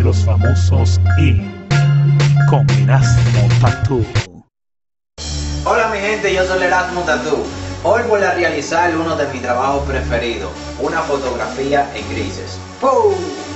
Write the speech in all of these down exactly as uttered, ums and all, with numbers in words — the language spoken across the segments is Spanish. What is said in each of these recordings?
los famosos y con Erasmo Tattoo. Hola mi gente, yo soy Erasmo Tattoo. Hoy voy a realizar uno de mis trabajos preferidos, una fotografía en grises. ¡Pum!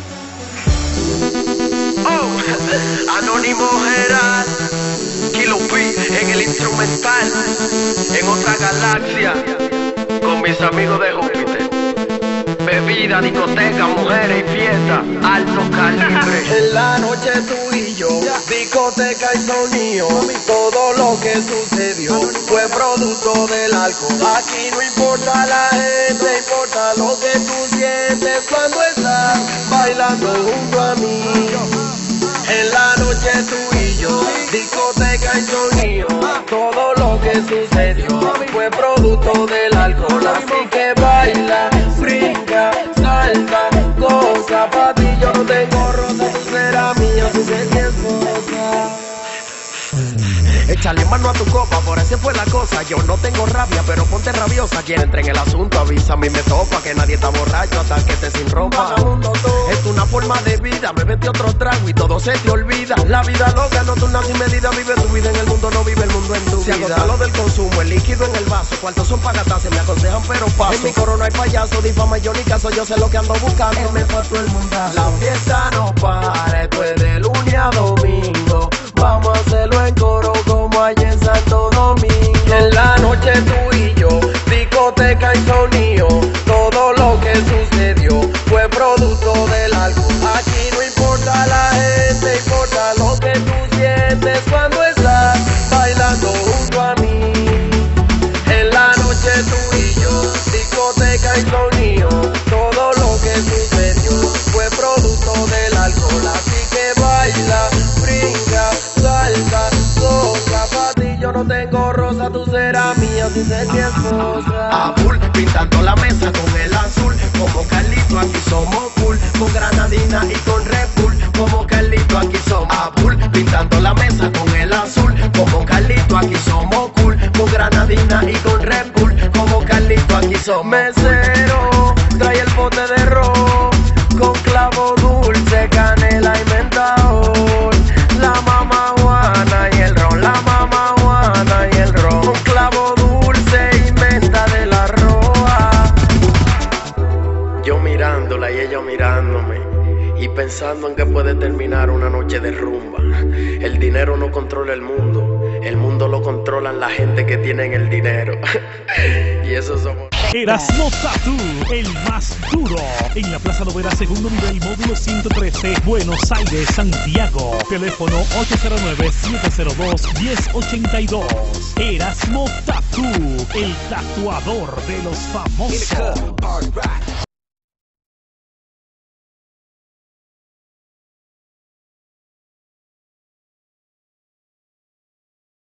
Oh, Anónimo Gerard, Kilo P en el instrumental, en otra galaxia, con mis amigos de Júpiter. Bebida, discoteca, mujeres y fiesta, alto calibre. En la noche tú y yo, discoteca y sonido, todo lo que sucedió fue producto del alcohol. Aquí no importa la gente, importa lo que tú sientes cuando estás bailando junto a mí. En la noche tú y yo, discoteca y sonido, todo lo que sucedió fue producto del alcohol. Así que baila, brinca, salta, goza, pa' ti yo no tengo rosa, tú serás mía, tú serás mi esposa. Échale mano a tu copa, por así fue la cosa. Yo no tengo rabia, pero ponte rabiosa. Quien entre en el asunto, avísame y me topa. Que nadie está borracho hasta que esté sin ropa. Es una forma de vida, bébete otro trago y todo se te olvida. La vida loca, no tú naces medida. Vive tu vida en el mundo, no vive el mundo en tu vida. Se agota lo del consumo, el líquido en el vaso. Cuartos son para gastarse, me aconsejan pero paso. En mi coro no hay payaso, difama yo ni caso. Yo sé lo que ando buscando, es mejor todo el mundazo. La fiesta no para, esto es de lunes a domingo. Vamos a hacerlo en coro como allá en Santo Domingo. En la noche tú y yo, discoteca y sonido, todo lo que sucedió fue producto del alcohol. Aquí no importa la gente, importa lo que tú sientes cuando estás bailando junto a mí. En la noche tú y yo, discoteca y sonido, todo lo que sucedió fue producto del alcohol. Así que baila, brinca, salta, goza, pa' ti yo no tengo rosa, tú serás mía, tú serás mi esposa. Azul, pintando la mesa con el azul, como Carlito aquí somos cool, con granadina y con Red Bull, como Carlito aquí somos. Azul, pintando la mesa con el azul, como Carlito aquí somos cool, con granadina y con Red Bull, como Carlito aquí somos. Mesero, trae el bote de ron, con clavo dulce, canela y mentol, la mamá Juana y el ron, la mamá Juana y el ron, un clavo dulce y menta de la roja. Yo mirándola y ella mirándome y pensando en que puede terminar una noche de rumba. El dinero no controla el mundo, el mundo lo controlan la gente que tienen el dinero. Y eso somos. Erasmo Tattoo, el más duro, en la Plaza Lovera, segundo nivel, módulo ciento trece, Buenos Aires, Santiago. Teléfono ocho cero nueve, siete cero dos, uno cero ocho dos. Erasmo Tattoo, el tatuador de los famosos.